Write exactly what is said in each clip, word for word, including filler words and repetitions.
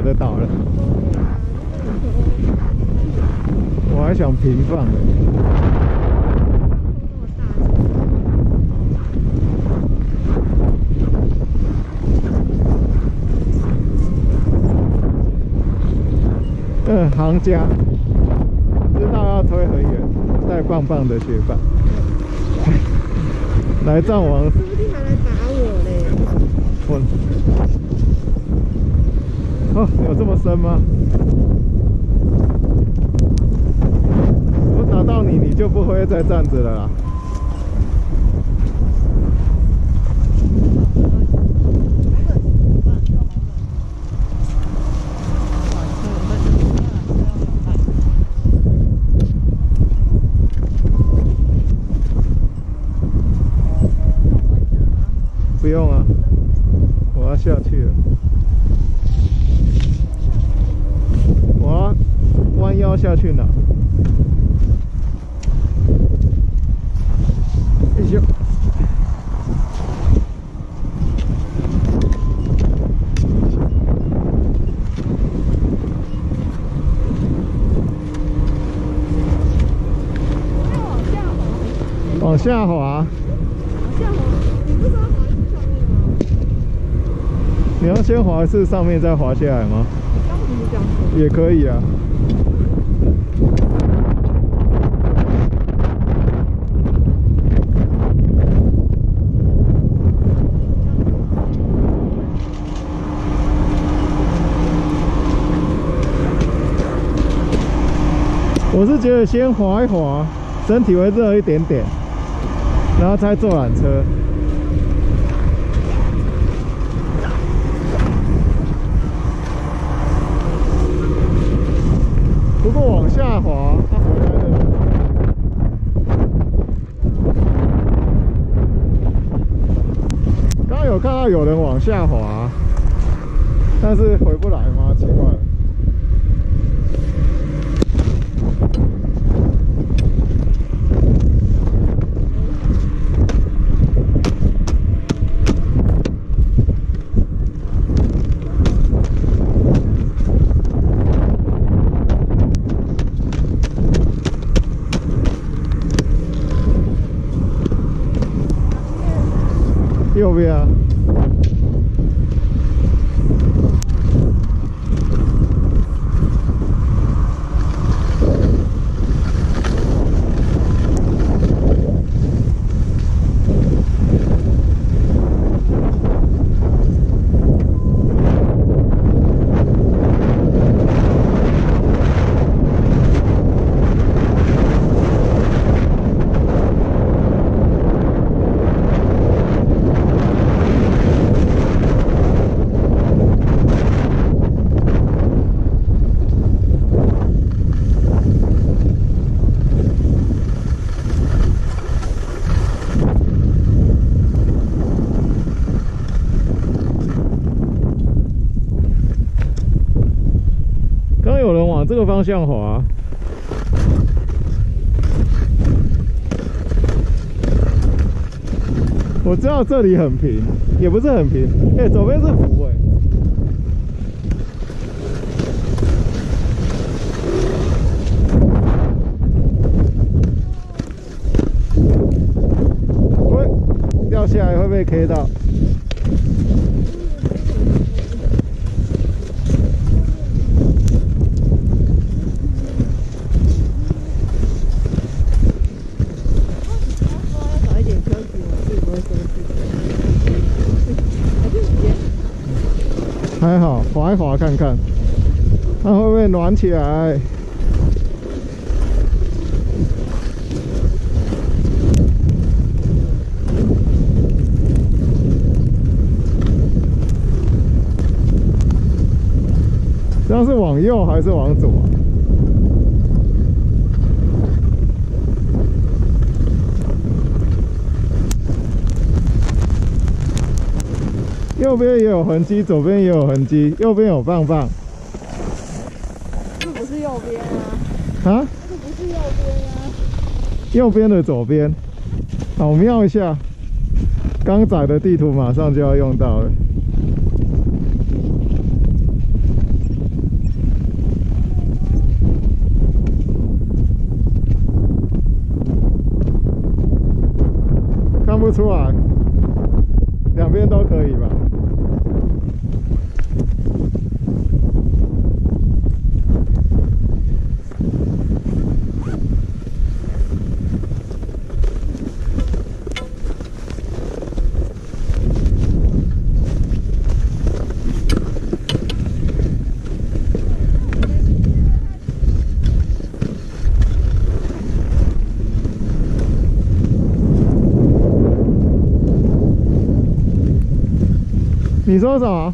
得到了。我还想平放的。嗯，行家知道要推很远，带棒棒的雪板。来藏王， 说不定还来打我嘞！ 我哦，有这么深吗？我打到你，你就不会再站着了啦。不用啊，我要下去了。我要弯腰下去哪？哎呦！往下滑。往下滑。你要先滑一次上面，再滑下来吗？ 刚不是这样说？ 也可以啊。我是觉得先滑一滑，身体会热一点点，然后再坐缆车。不过往下滑，它回来的。刚刚有看到有人往下滑，但是回不来吗？奇怪了。右边啊，这个方向滑，我知道这里很平，也不是很平，哎、欸，左边是湖哎、欸，会掉下来会被 K 到。还好，滑一滑看看，它会不会暖起来？这样是往右还是往左？右边也有痕迹，左边也有痕迹，右边有棒棒。 这不是右边啊？ 啊？ 这不是右边啊？ 右边的左边。好，我瞄一下，刚载的地图马上就要用到了。 不出来，两边都可以吧？你说什么？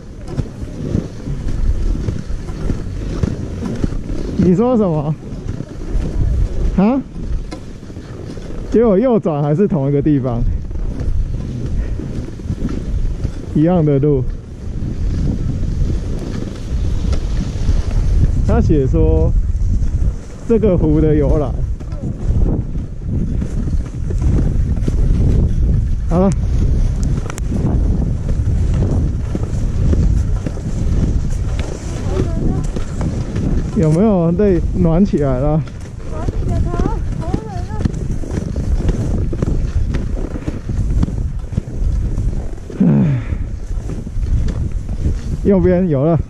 你说什么？啊？结果右转还是同一个地方，一样的路。他写说这个湖的由来。好了。有没有被暖起来了？ 暖你的头，好冷啊！ 唉，右边有了，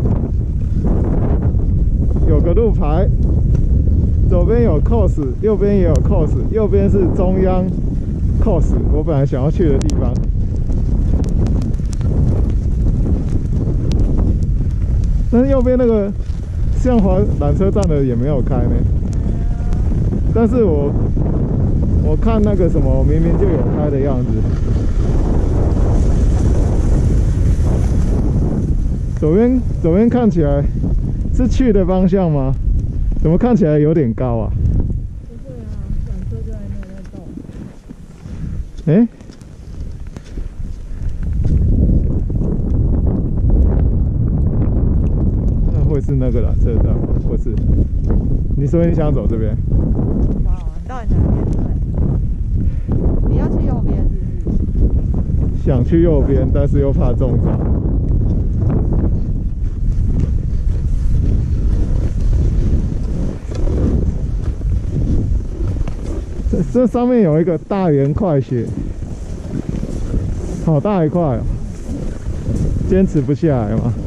有个路牌，左边有 cos， 右边也有 cos， 右边是中央 cos， 我本来想要去的地方。但是右边那个向华缆车站的也没有开呢，但是我我看那个什么明明就有开的样子。左边左边看起来是去的方向吗？怎么看起来有点高啊？ 不会啊，缆车就在那在动。 哎，会是那个缆车站吗？不是。你说你想走这边？ 好，到底哪边对？你要去右边是不是？ 想去右边，但是又怕中招。这这上面有一个大圆快雪，好大一块哦，坚持不下来嘛。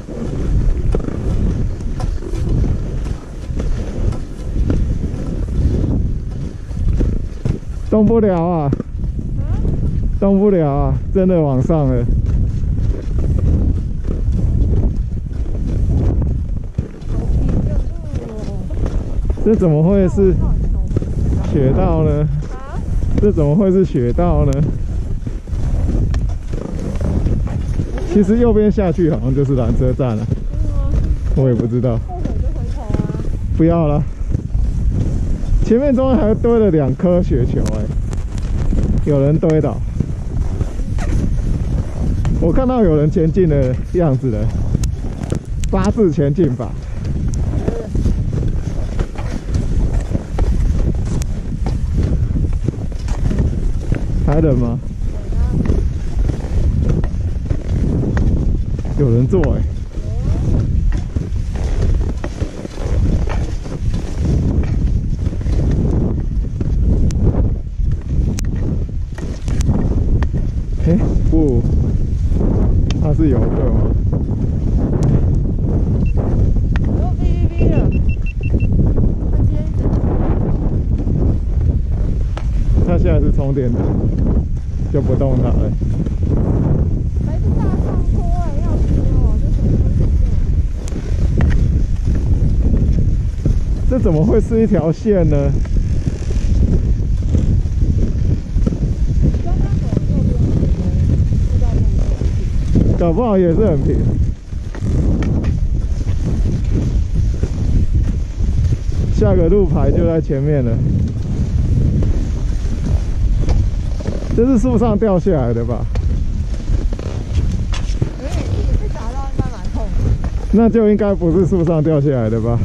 动不了啊！动不了啊！真的往上了。这怎么会是雪道呢？这怎么会是雪道呢？其实右边下去好像就是缆车站了。我也不知道。 后悔就回头啊！ 不要了。前面中间还堆了两颗雪球，哎，有人堆的。我看到有人前进的样子了，八字前进法。还冷吗？有人坐哎。哎，不，他是游客吗？ 又哔哔哔了，他今天整他现在是充电的，就不动它了。 还是大上坡哎，要死哦！ 这怎么会是一条线呢？ 刚刚走右边知道路搞不好也是很平。下个路牌就在前面了。这是树上掉下来的吧？ 哎，你被打到应该蛮痛的。 那就应该不是树上掉下来的吧？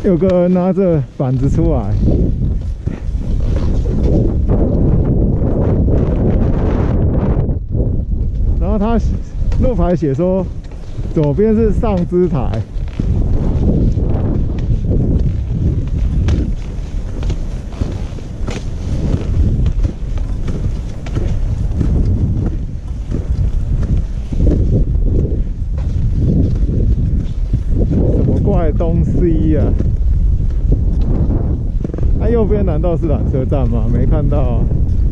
有个人拿着板子出来。然后他路牌写说，左边是上支台。什么怪东西呀、啊？那、右边难道是缆车站吗？没看到啊。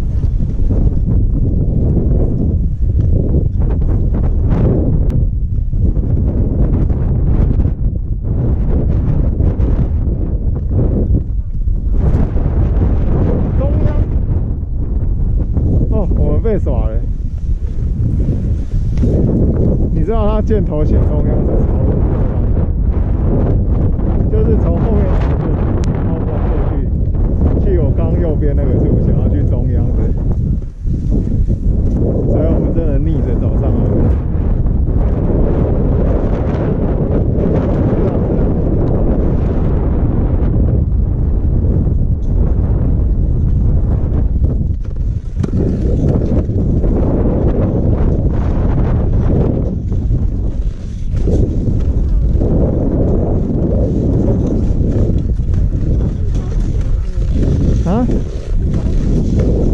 被耍了，你知道它箭头写中央是朝哪个方向？就是从后面超过过去，去我刚右边那个路，想要去中央的，所以我们真的逆着走上来。啊？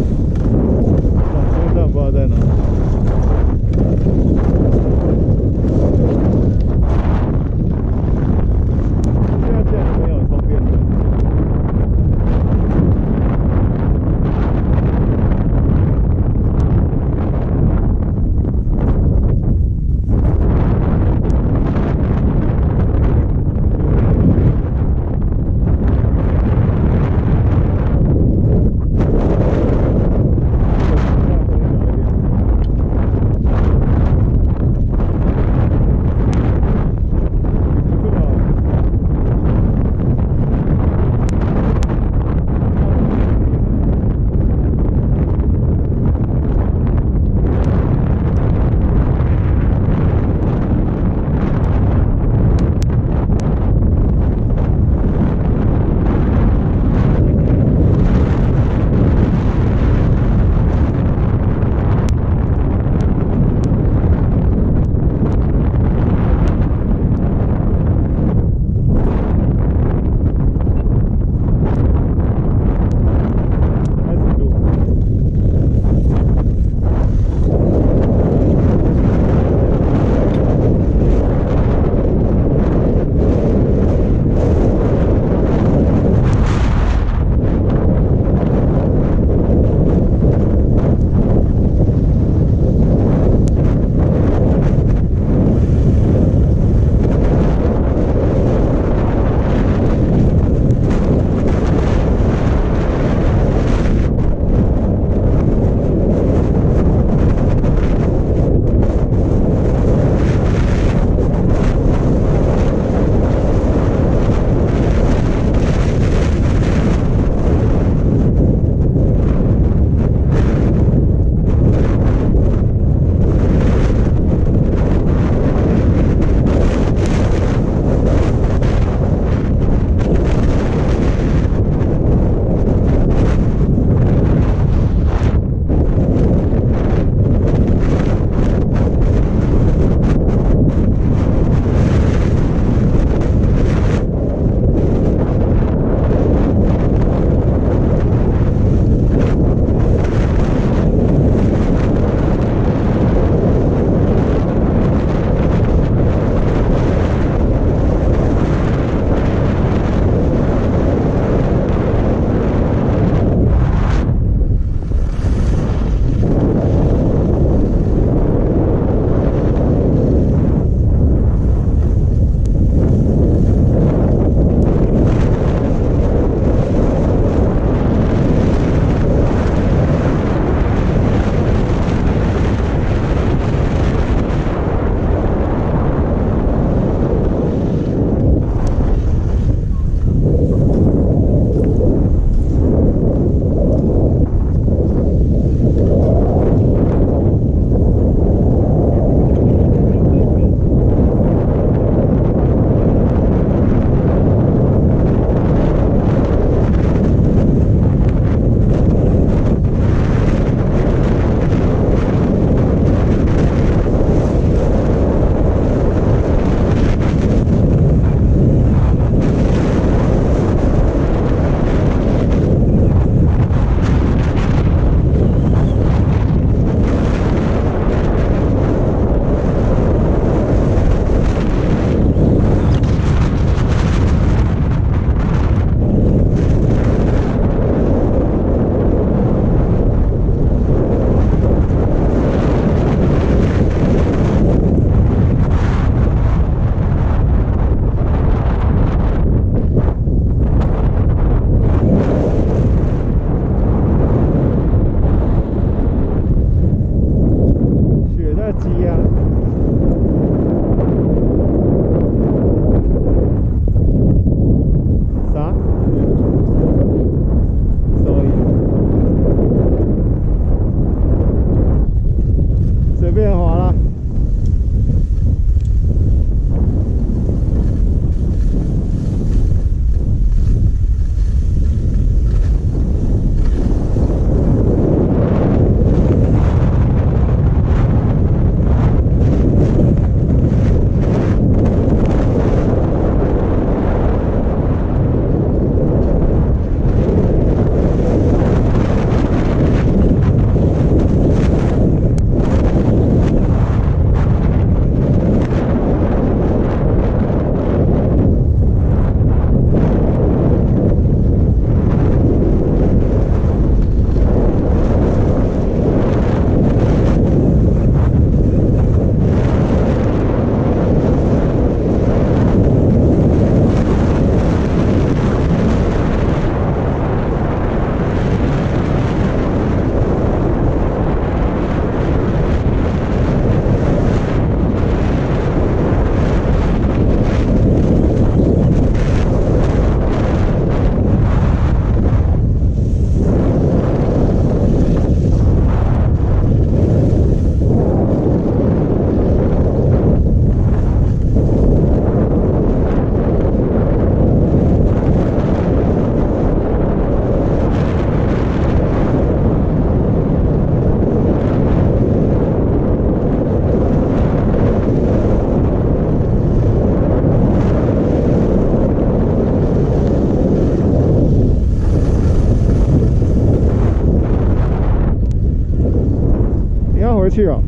回去哦。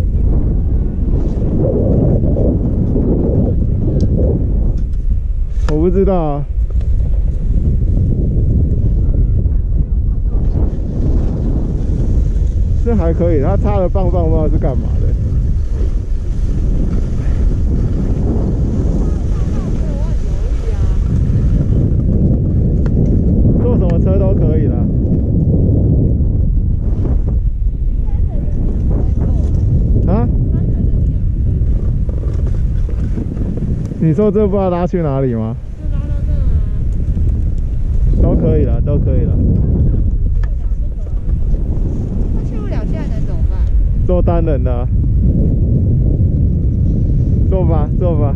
我不知道啊。这还可以，它插了棒棒，不知道是干嘛的。坐什么车都可以啦。啊？你说这不知道拉去哪里吗？ 就拉到这啊。 都可以了，都可以了。 去不了，现在能怎么办？ 坐单人的、啊。坐吧，坐吧。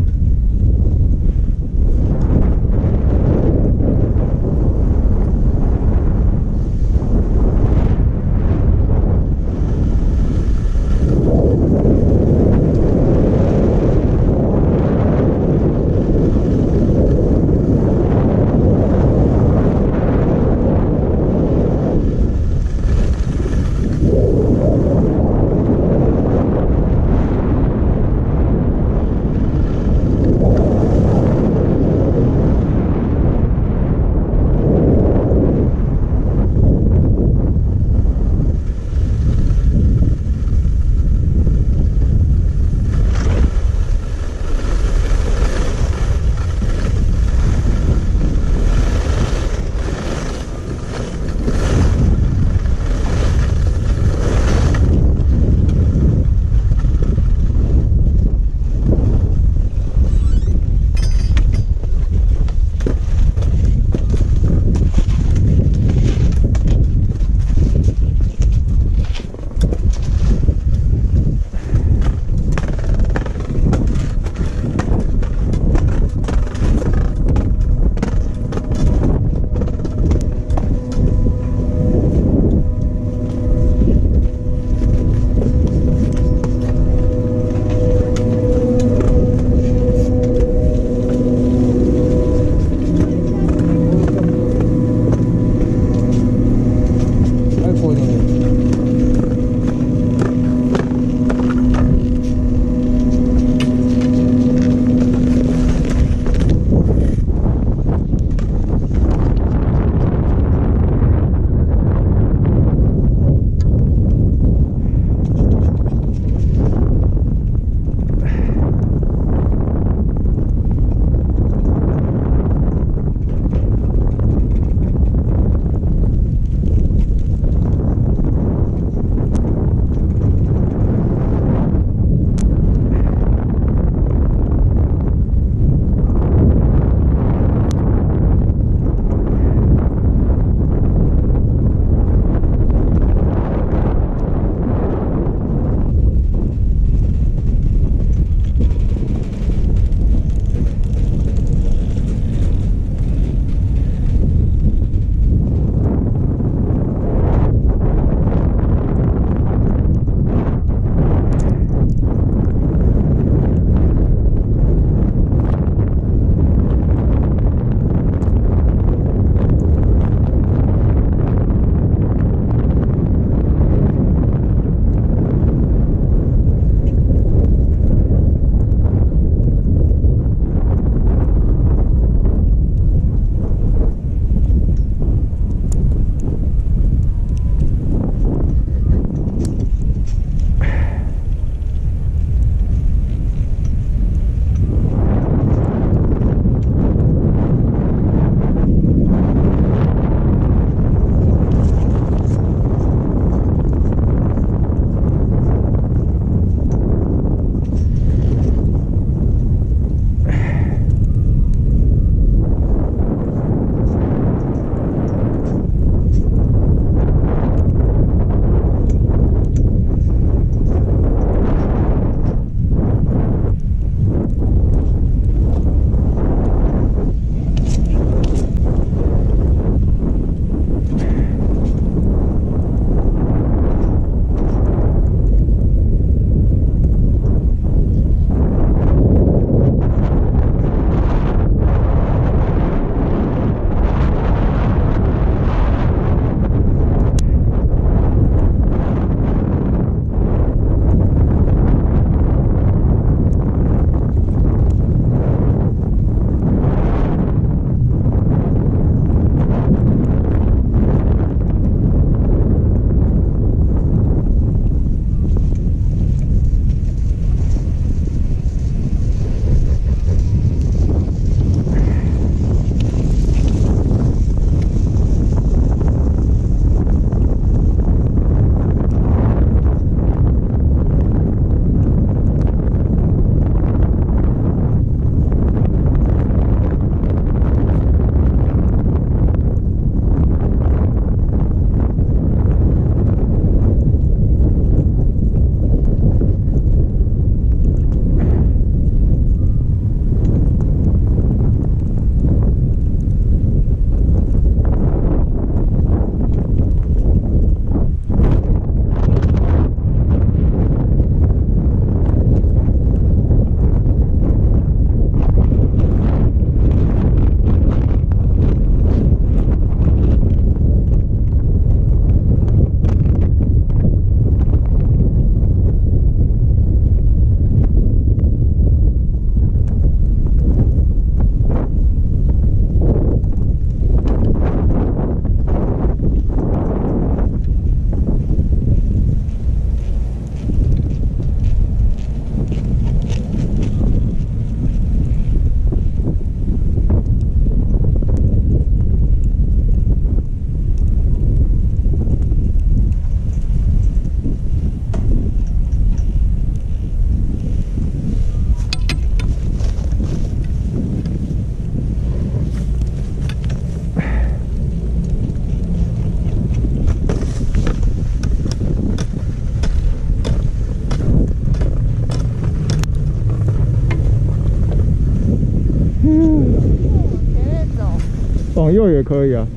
往右也可以啊。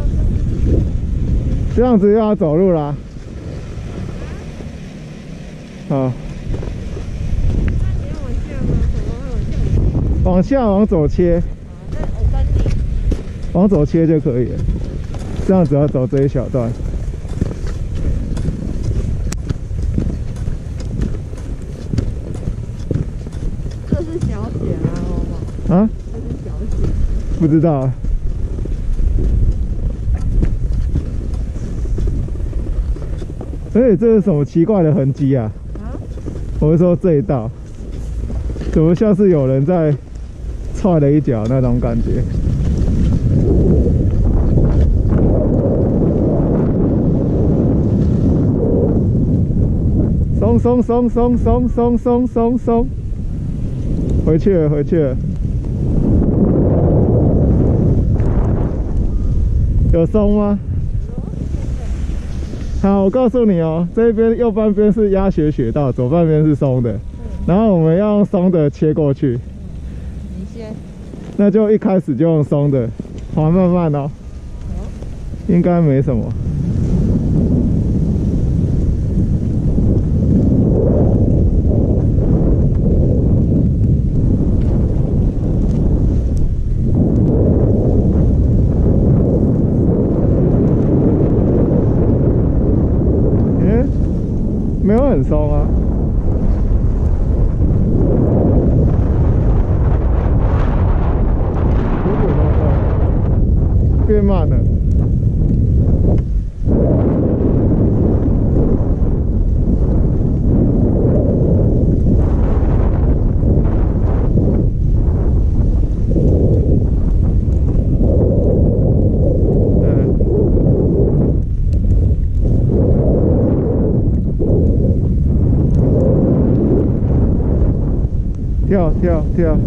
这样子又要走路啦。好。往下往左切。往左切就可以了。这样子要走这一小段。 这是小雪啊，好不好？啊？这是小雪。 不知道。而且这是什么奇怪的痕迹啊？啊？我是说这一道，怎么像是有人在踹了一脚那种感觉？松松松松松松松松松，回去了回去了，有松吗？好，我告诉你哦，这边右半边是鸭血雪道，左半边是松的，然后我们要用松的切过去。 你先。 那就一开始就用松的，滑慢慢哦，应该没什么。没有很松啊，变慢了。跳跳跳！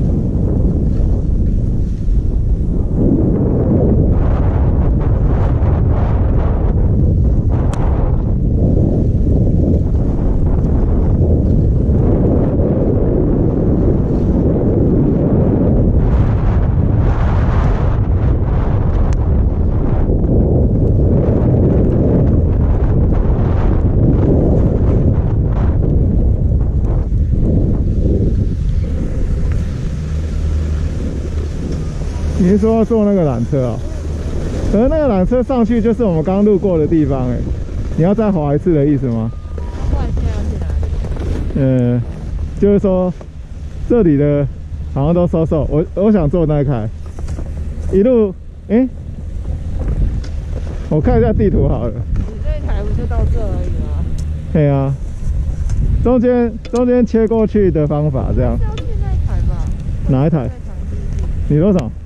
你是说要坐那个缆车啊？可是那个缆车上去就是我们刚路过的地方哎，你要再滑一次的意思吗？ 不然现在要去哪里？ 嗯，就是说这里的好像都收售，我我想坐那一台，一路哎、欸，我看一下地图好了。 你这一台不就到这而已吗？ 对啊，中间中间切过去的方法这样。 是要去那一台吧？ 哪一台？你多少？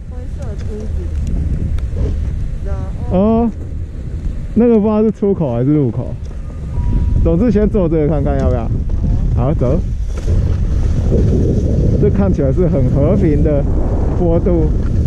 哦，那个不知道是出口还是入口。总之先坐这个看看要不要。好，走。这看起来是很和平的坡度。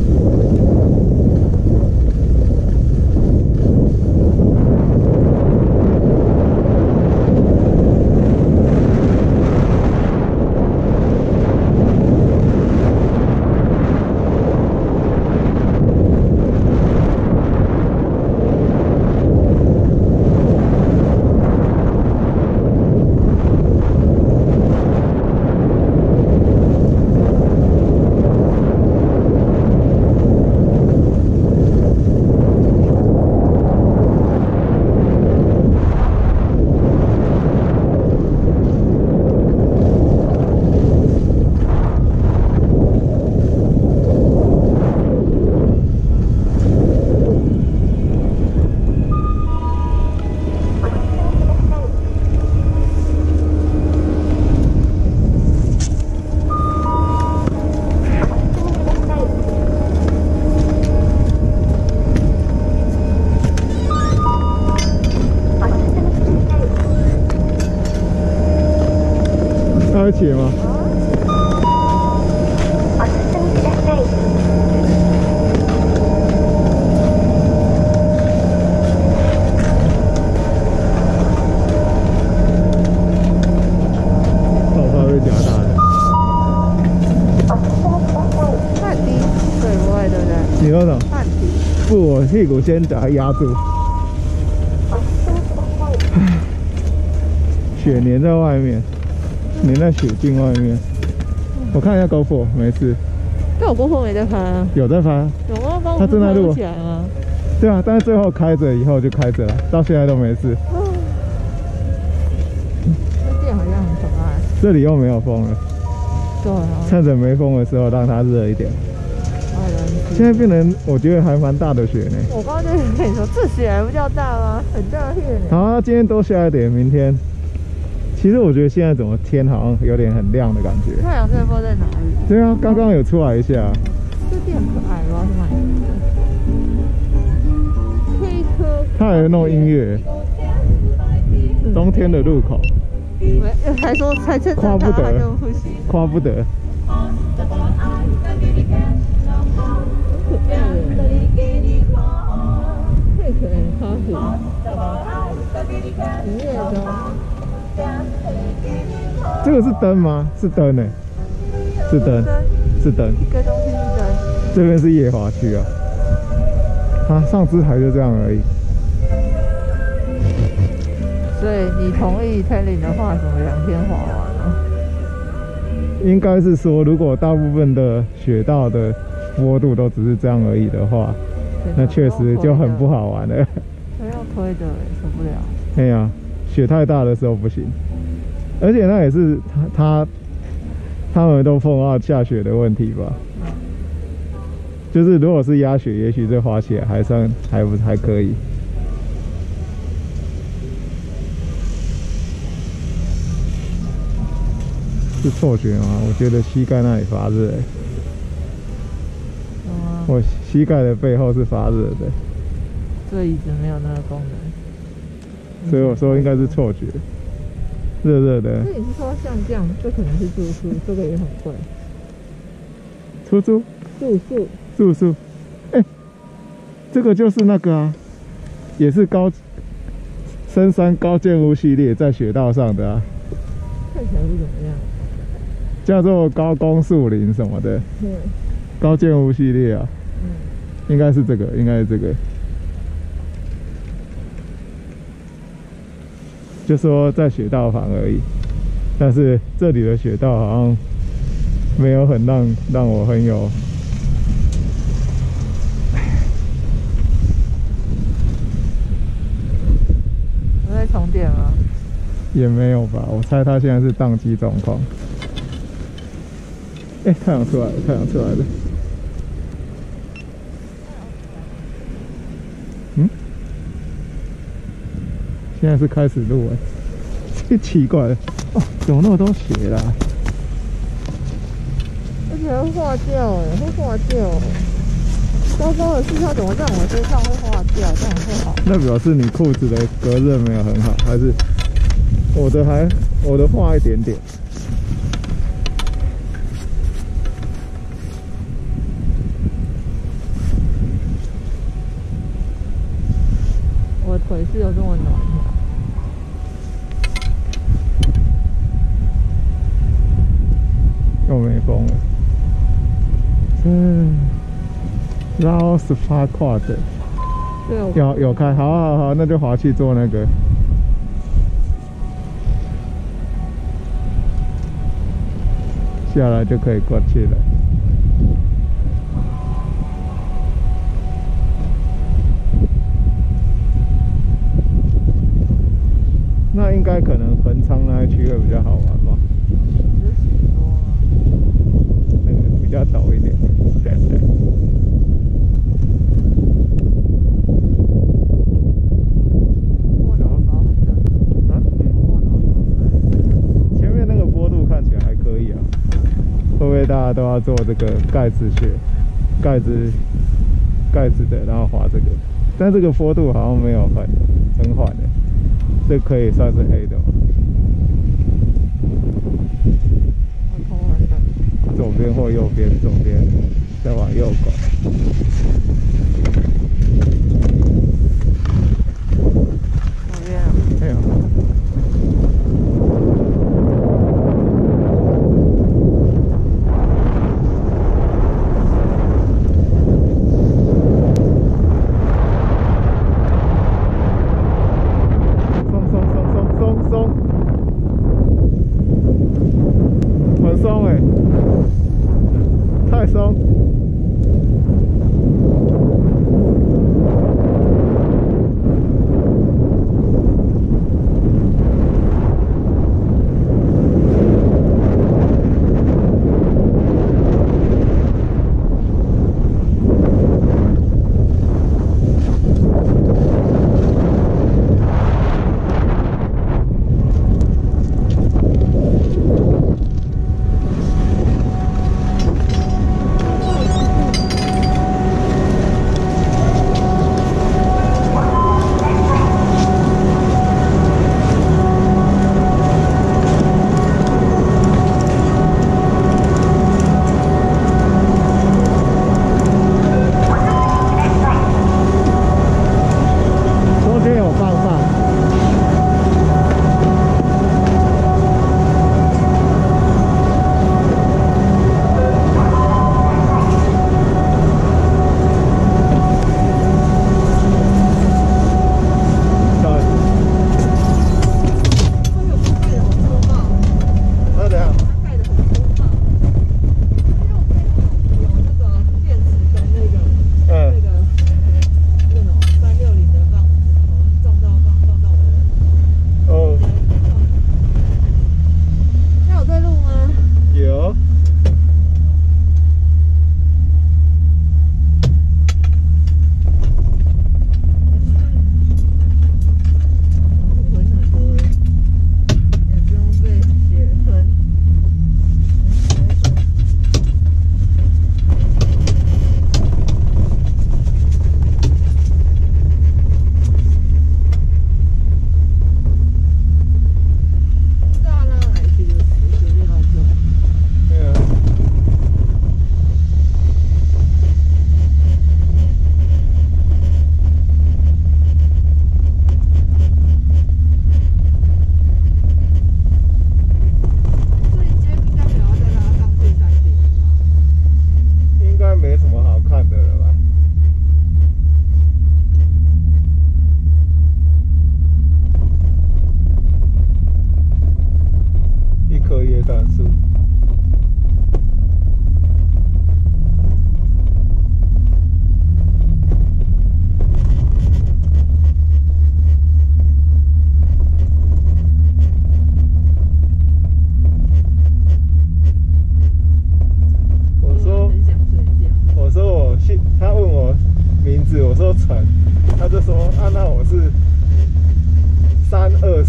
它会切吗？泡泡会加大的。 它很低，水不会，对不对？ 你多少？ 它很低。 我屁股先把它压住。雪粘在外面，粘在雪镜外面。我看一下 GoPro， 没事。 但我 GoPro没在拍啊。有在拍。 有吗？帮我它正在录起来吗？ 对啊，但是最后开着，以后就开着了，到现在都没事。 哦、这店好像很可爱。 这里又没有风了。 对啊。 趁着没风的时候，让它热一点。现在变成我觉得还蛮大的雪呢。 我刚刚就跟你说，这雪还不叫大吗？很大片呢。 好，今天多下一点，明天。其实我觉得现在怎么天好像有点很亮的感觉。 太阳这波在哪里？ 对啊，刚刚有出来一下。 这店很可爱，我要去买一个。推车。 它还有弄音乐。冬天的路口。 没，还说才称赞他，他就不行。 夸不得。 配可能咖啡，营业中。 这个是灯吗？是灯呢，是灯，是灯。 一个东西是灯。 这边是夜华区啊。啊，上支台就这样而已。 所以你同意天领的话，什么两天滑完了？ 应该是说，如果大部分的雪道的坡度都只是这样而已的话，那确实就很不好玩了。 还要推的，受不了。 哎呀，雪太大的时候不行，而且那也是他他他们都碰到下雪的问题吧。就是如果是压雪，也许这滑起来还算还不还可以。是错觉吗？我觉得膝盖那里发热、欸。嗯、我膝盖的背后是发热的。 这椅子没有那个功能， 所以我说应该是错觉。热热的。 那你是说像这样，这可能是住宿，这个也很贵。 出租？ 住宿。 住宿。哎、欸，这个就是那个啊，也是高深山高建屋系列在雪道上的啊。 看起来是怎么样？ 叫做高弓树林什么的，嗯，高建屋系列啊，嗯，应该是这个，应该是这个。就说在雪道旁而已，但是这里的雪道好像没有很让让我很有。 我在充电吗？ 也没有吧，我猜它现在是宕机状况。哎、欸，太阳出来了，太阳出来了。嗯？现在是开始录了，这奇怪了，哦，怎么那么多雪啦？ 而且会化掉哎，会化掉。糟糕的是，它怎么在我身上会化掉？这样会好？ 那表示你裤子的隔热没有很好，还是我的还我的化一点点。 我腿是有这么暖吗？ 又没风了。嗯，绕十八块的。 对， 有有开，好好好，那就滑去做那个。下来就可以过去了。那应该可能横昌那一区会比较好玩吧？那个比较陡一点。前面那个坡度看起来还可以啊。会不会大家都要做这个盖子雪、盖子、盖子的，然后滑这个？但这个坡度好像没有很很缓的。这可以算是黑的吗？左边或右边，左边再往右拐。 左边啊？ 没有。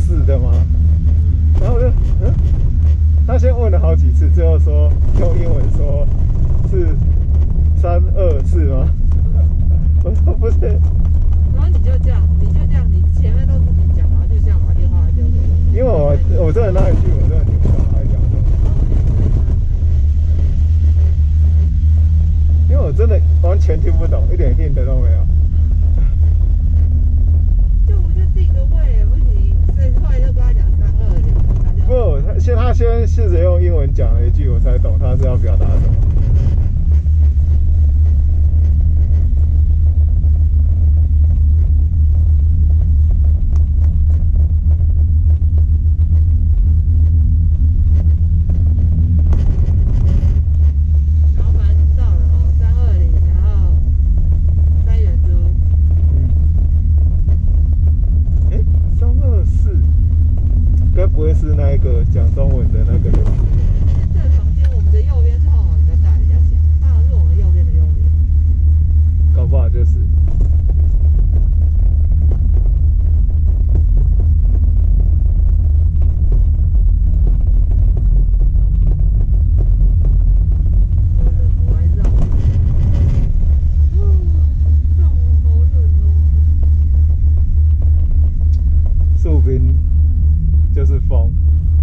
四的吗？然后我就嗯，他先问了好几次，最后说用英文说是三二四吗？我说不是。 然后你就这样，你就这样，你前面都自己讲，然后就这样把电话丢给我。 因为我我真的那一句我真的听不懂他在讲什么，因为我真的完全听不懂，一点 hint 都没有。 就不就定个位也不行，所以后来就跟他讲三二零，他就不，他先他先试着用英文讲了一句，我才懂他是要表达什么。 然后反正知道了哦，三二零，然后三元猪， 嗯，哎，三二四，该不会是那一个讲中文的那个人？ 这个房间我们的右边是号码比较大，比较小，它好像是我们右边的右边。 搞不好就是。 好冷，我还绕。嗯，让我好冷哦。 树冰就是风。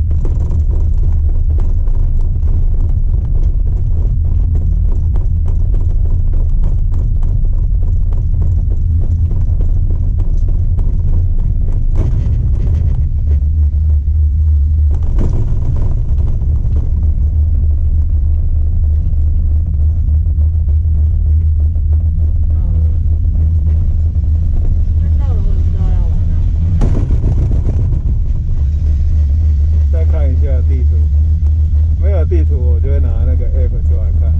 看到了，我也不知道要往哪。 再看一下地图，没有地图我就会拿那个 app 出来看。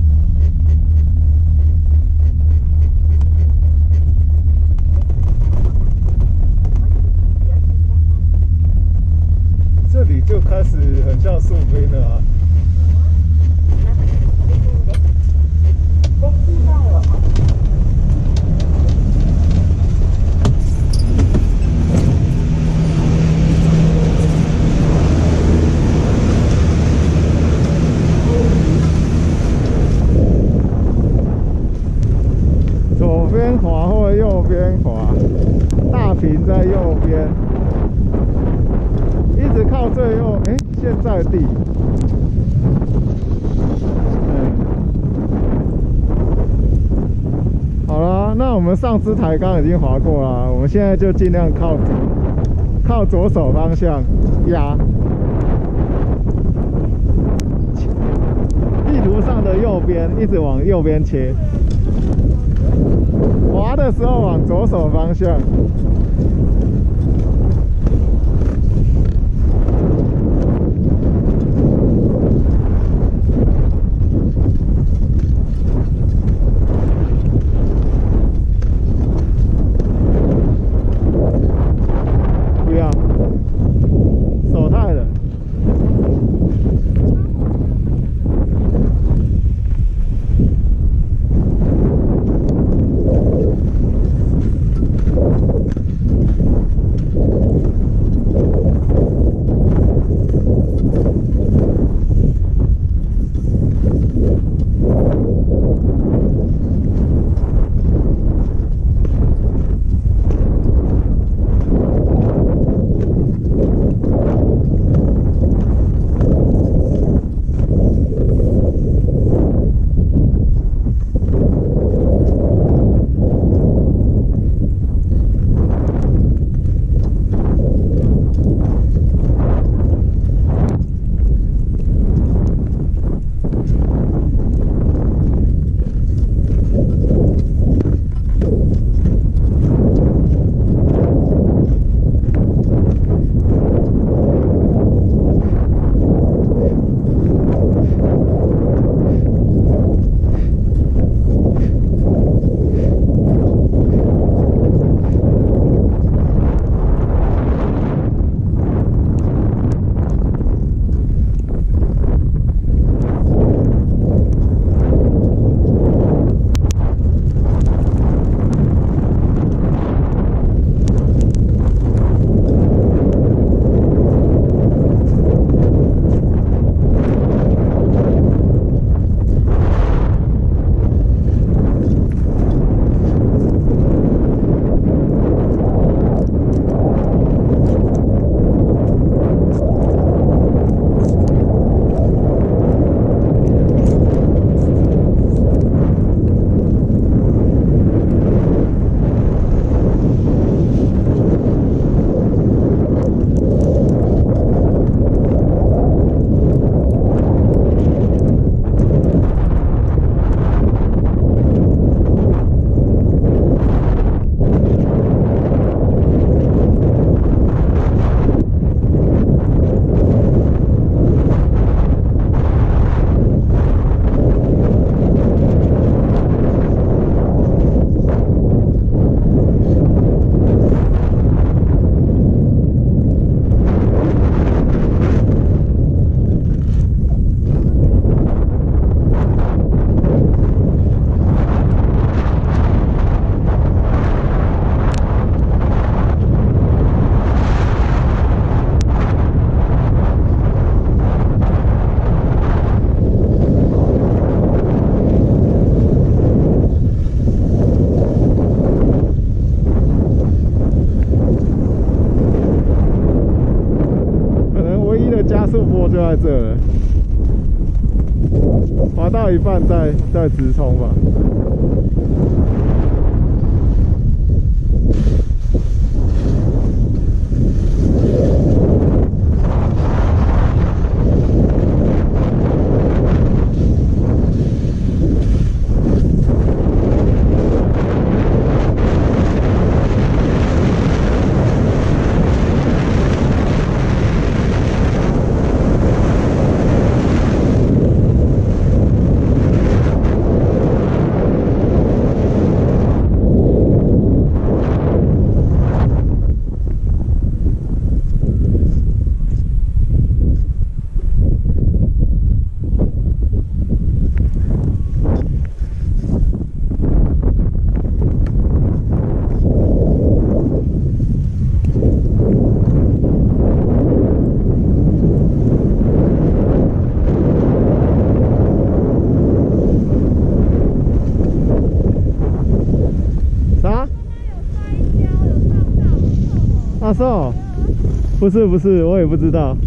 这里就开始很像树冰了啊。左边滑或右边滑，大屏在右边，一直靠最右。哎，现在地，嗯，好了，那我们上支抬杠已经滑过了，我们现在就尽量靠左，靠左手方向压。地图上的右边，一直往右边切。滑的时候往左手方向。不要，手太冷。 加速波就在这了，滑到一半再再直冲吧。啊，是哦，不是不是，我也不知道，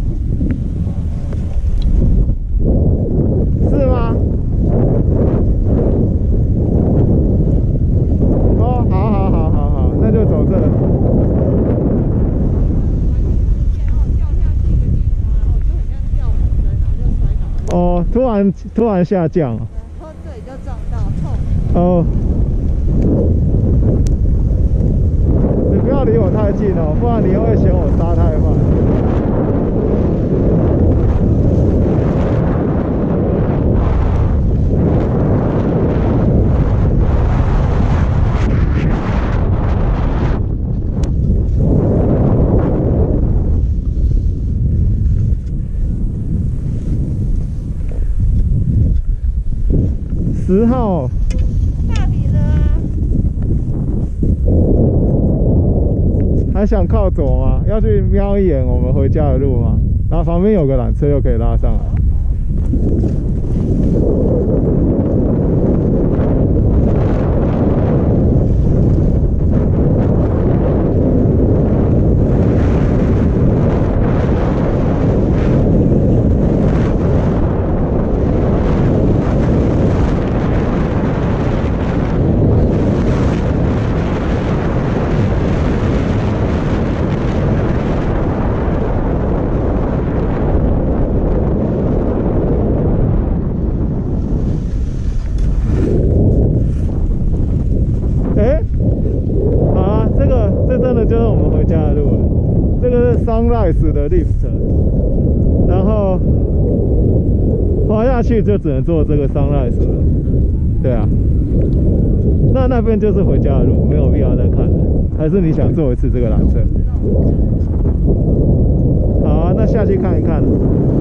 是吗？哦，好好好好好，那就走这。哦，突然突然下降。 然后这里就撞到痛。 哦。不要离我太近哦，不然你又会嫌我刹太慢。十号。 大底了啊！ 还想靠左吗？要去瞄一眼我们回家的路吗？然后旁边有个缆车，又可以拉上来。就是我们回家的路了，这个是 Sunrise 的 lift， 然后滑下去就只能坐这个 Sunrise 了。对啊，那那边就是回家的路，没有必要再看了。还是你想坐一次这个缆车？好啊，那下去看一看。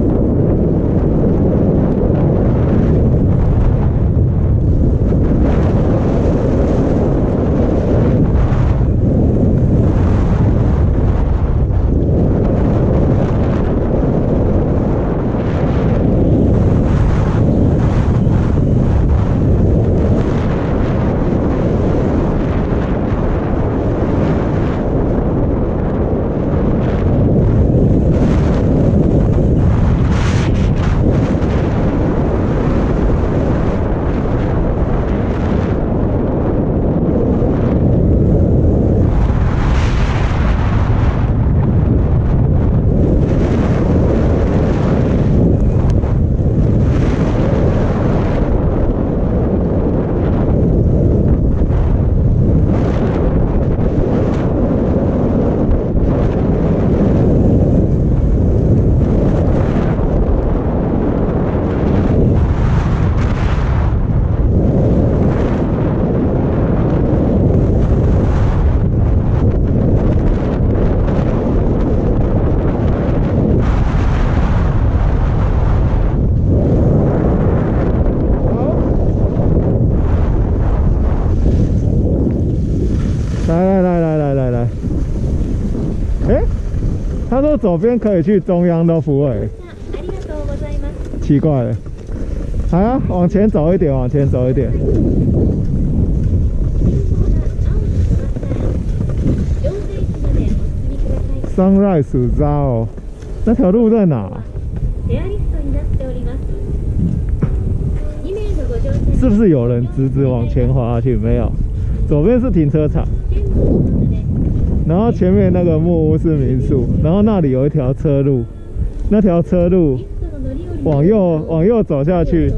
他说左边可以去中央都不会，奇怪了。好啊，往前走一点，往前走一点。Sunrise ザオ。 那条路在哪？是不是有人直直往前滑下去？没有，左边是停车场，然后前面那个木屋是民宿，然后那里有一条车路，那条车路往右往右走下去，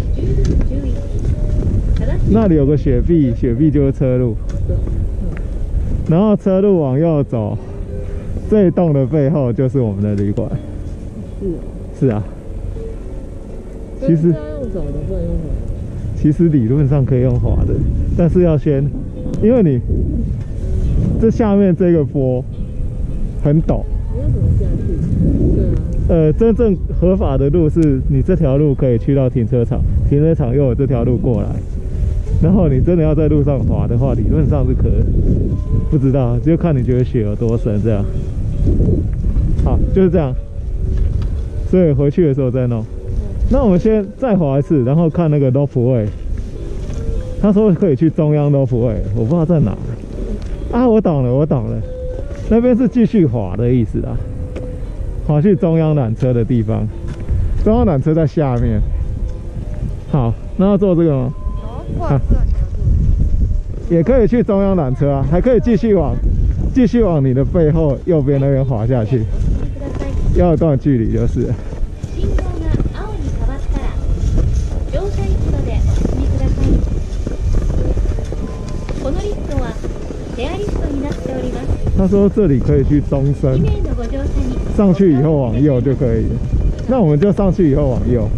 那里有个雪碧，雪碧就是车路，然后车路往右走，这一栋的背后就是我们的旅馆。是，是啊。其实要用走的，不能用滑。 其实理论上可以用滑的，但是要先，因为你这下面这个坡很陡。 你要怎么下去？对啊。 呃，真正合法的路是你这条路可以去到停车场，停车场又有这条路过来，然后你真的要在路上滑的话，理论上是可以，不知道就看你觉得雪有多深这样。好，就是这样，所以回去的时候再弄。那我们先再滑一次，然后看那个 Loft Way。他说可以去中央 Loft Way， 我不知道在哪。啊，我懂了，我懂了，那边是继续滑的意思啊，滑去中央缆车的地方。中央缆车在下面。好，那要坐这个吗？ 哦， 也可以去中央缆车啊，还可以继续往继续往你的背后右边那边滑下去，要一段距离就是了。他说这里可以去中山，上去以后往右就可以了。那我们就上去以后往右。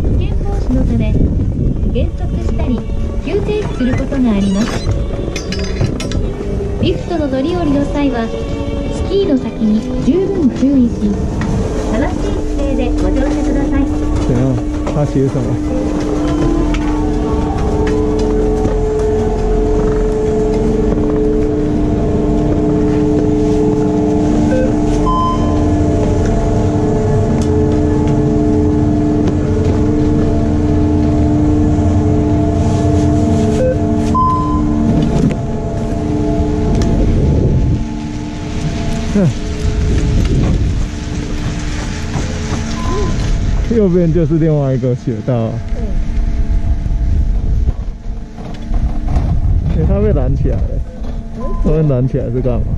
リフトの乗り降りの際はスキーの先に十分注意し、正しい姿勢でご乗車ください。 怎样？他写什么？右边就是另外一个雪道、啊，哎、欸，它被拦起来了，它被拦起来是干嘛？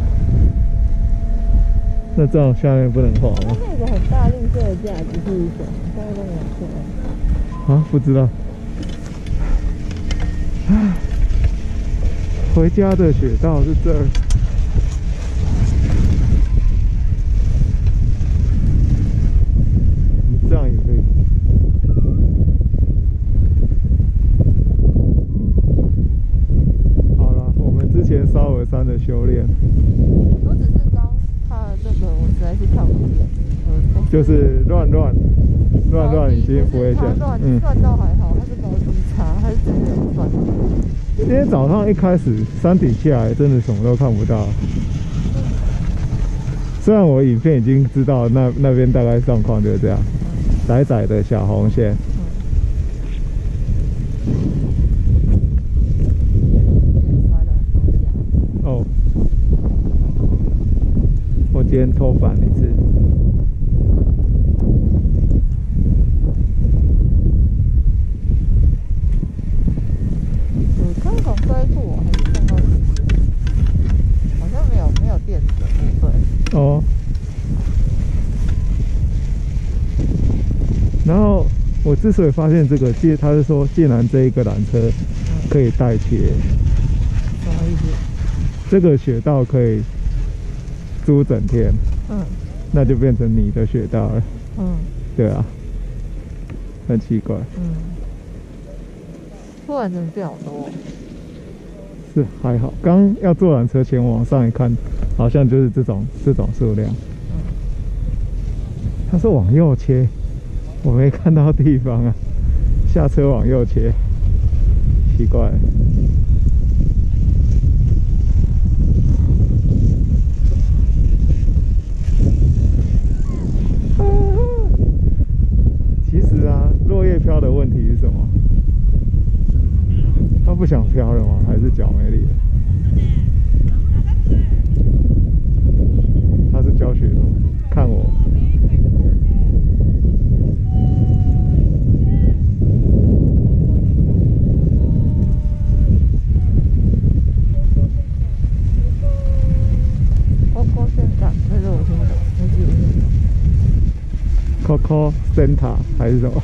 那这样下面不能滑吗？ 它那个很大绿色的架子是什么？大概都没有错。 啊，不知道。回家的雪道是这儿。这样也可以。好了，我们之前烧鹅山的修炼， 我只是刚看了这个，我实在是看不见。嗯， 就是乱乱乱乱已经不会下， 嗯，乱到还好，它是高低差，它是真的有乱。 今天早上一开始山顶下来，真的什么都看不到。虽然我影片已经知道那那边大概状况就是这样。窄窄的小红线，哦，我今天偷反一次。 我刚从追溯，我还是看到，好像没有没有电子的部分。 哦。然后我之所以发现这个，既他是说，既然这一个缆车可以代切， 什么意思？ 这个雪道可以租整天， 嗯， 那就变成你的雪道了， 嗯， 对啊，很奇怪， 嗯，突然怎么变好多？ 是还好，刚要坐缆车前往上一看，好像就是这种这种数量，嗯，他说往右切。我没看到地方啊，下车往右切，奇怪了。啊、其实啊，落叶飘的问题是什么？他不想飘了吗？还是脚没力了？他是教学的，看我。 Coco Center 还是什么？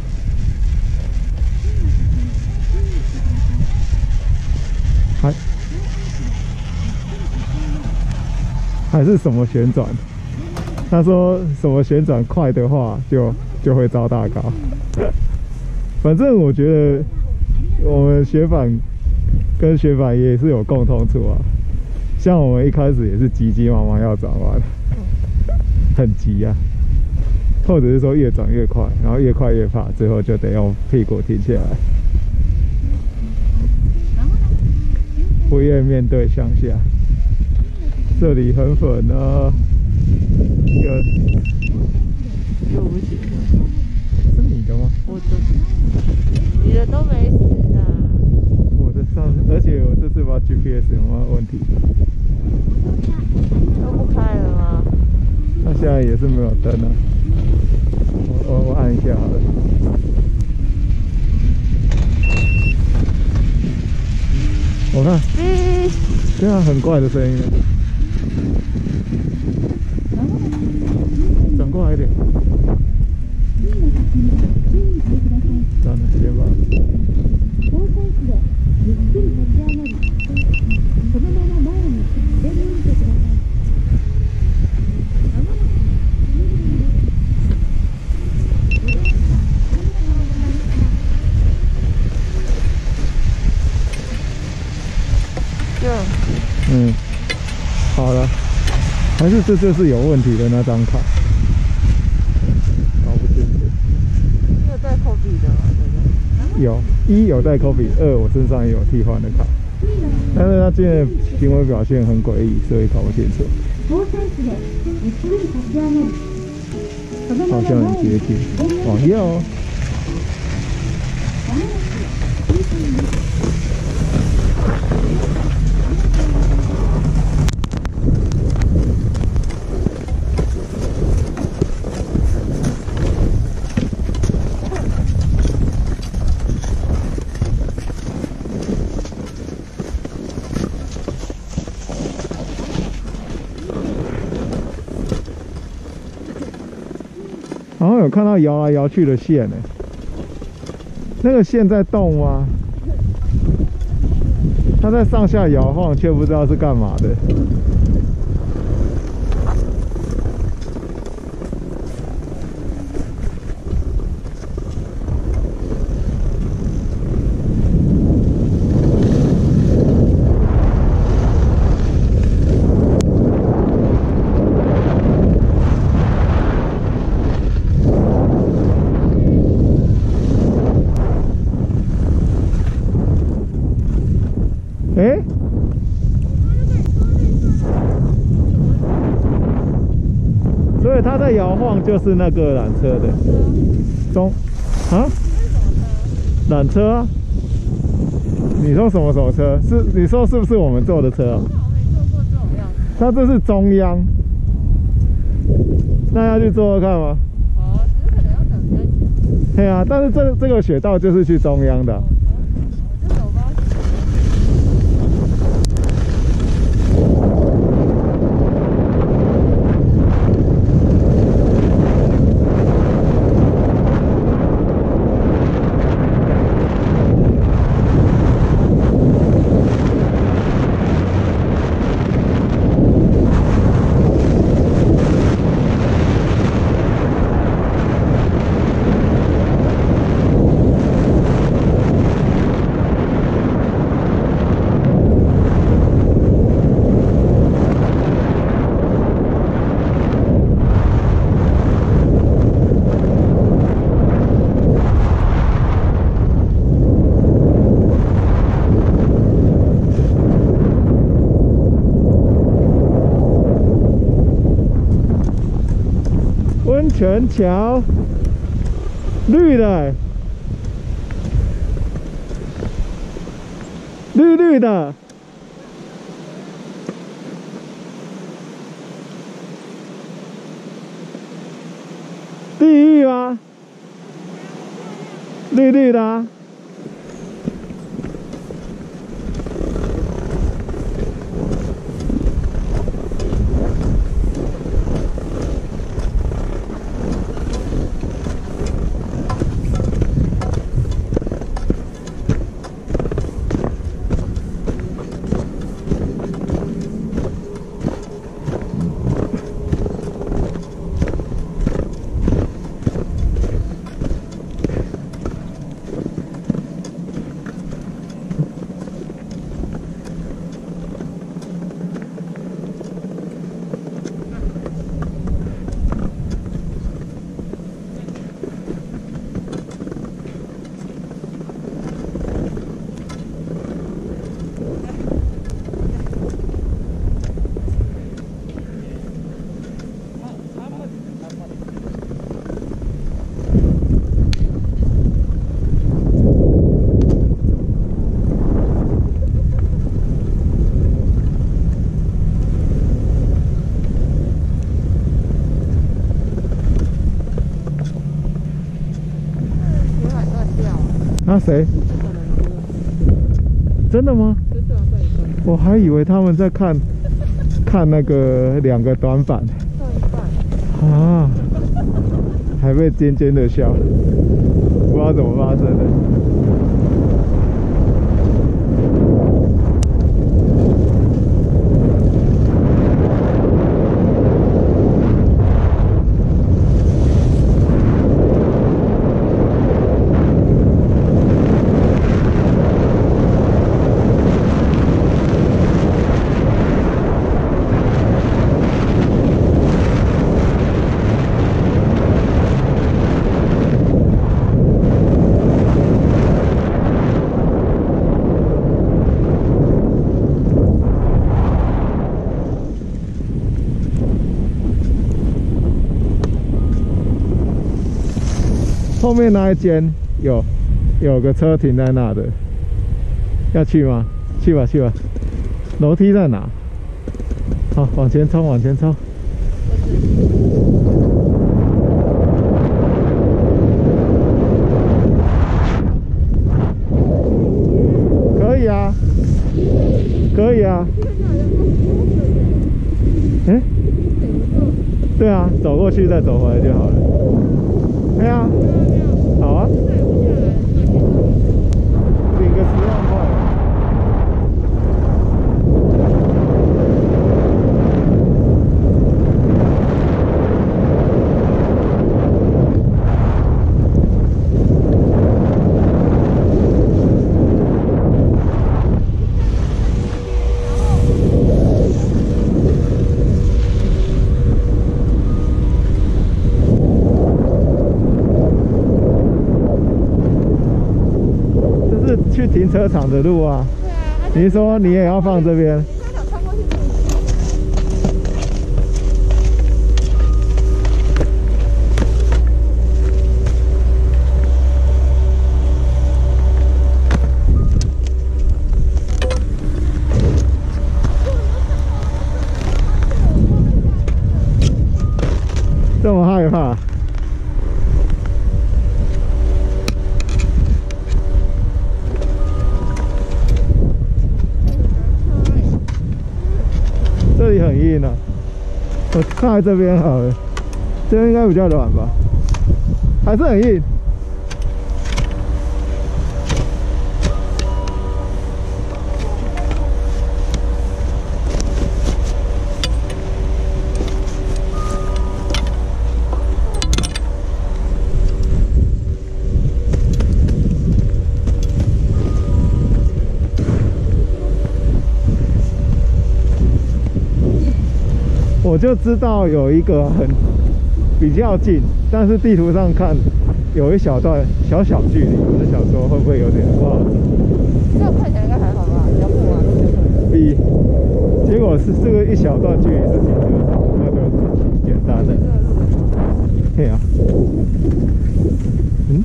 还还是什么旋转？他说什么旋转快的话就就会招大高。反正我觉得我们雪板跟雪板也是有共同处啊。像我们一开始也是急急忙忙要转弯，很急啊，或者是说越转越快，然后越快越怕，最后就得用屁股停下来，不愿面对向下。这里很粉啊，有又不行， 是你的吗？ 我的，你的都没事啊。 我的上，而且我这次把 G P S 有没有问题？ 都不开了吗？ 它现在也是没有灯啊。我我我按一下好了。我看， 哔， 对啊，很怪的声音。转过来一点。算了，先吧。嗯，好了，还是这就是有问题的那张卡，搞不清楚。 你有带 copy 的吗？对不对？ 有，一有带 copy， 二我身上也有替换的卡，但是他今天的行为表现很诡异，所以搞不清楚。好像很接近，往右。好像有看到摇来摇去的线呢，那个线在动吗？它在上下摇晃，却不知道是干嘛的。哎，所以它在摇晃，就是那个缆车的中啊，缆车啊？你说什么什么车？是你说是不是我们坐的车啊？它这是中央，那要去坐坐看吗？ 哦，只是可能要等比较久。 对啊，但是这这个雪道就是去中央的啊。温泉桥，绿的，绿绿的，地狱吗？绿绿的啊。 啊，谁？真的吗？ 真的啊，在一半。 我还以为他们在看看那个两个短板。 到一半。 啊，还被尖尖的笑，不知道怎么发生的。后面那一间有有个车停在那的，要去吗？去吧去吧。楼梯在哪？好，往前冲往前冲。可以啊，可以啊。哎，对啊，走过去再走回来就好了。对啊，好啊，领个十万块。去停车场的路啊！ 对啊， 你说你也要放这边？ 他想穿过去。 这么害怕？这里很硬啊，我看在这边好了，这边应该比较软吧，还是很硬。我就知道有一个很比较近，但是地图上看有一小段小小距离，我就想说会不会有点不好走。 这样看起来应该还好吧？比较不啊， 比结果是这个一小段距离是停车场，那就挺简单的。对啊，嗯。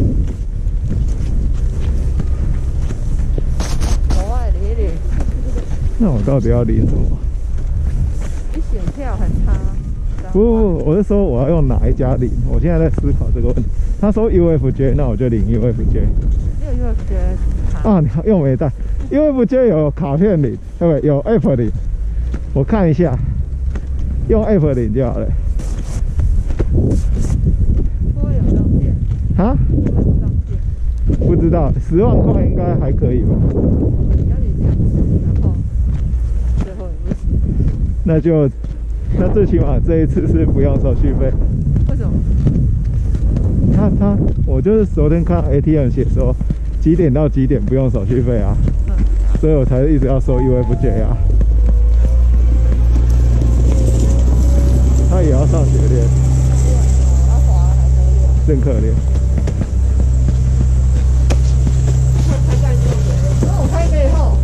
国外领领。 那我到底要领什么？ 你选票很差。 不不不，我是说我要用哪一家领？我现在在思考这个问题。他说 U F J， 那我就领 U F J。 没有 U F J 卡。 啊，你又没带 U F J 有卡片领，对不对？有 App 领，我看一下，用 App 领就好了。 不会有上限。 啊？ 会有上限。 不知道，十万块应该还可以吧？ 你要领两次，然后最后也不行。 那就。那最起码这一次是不用手续费。 为什么？ 他他，我就是昨天看 A T M 写说几点到几点不用手续费啊，嗯，所以我才一直要收 U F J 啊。他也要上学练， 要滑还是真可怜。 那我开一个以后，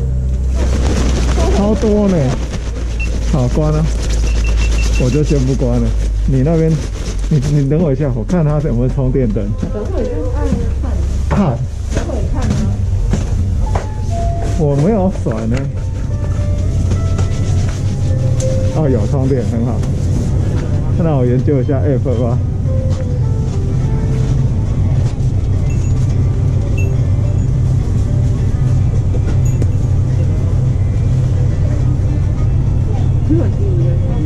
超多呢。好，关了。我就先不关了，你那边，你你等我一下，我看它有没有充电灯。 等会就按看。 看。 等会看呢。 我没有甩呢。哦，有充电，很好。那我研究一下 App 吧。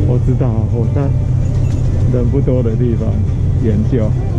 我知道，我在人不多的地方研究。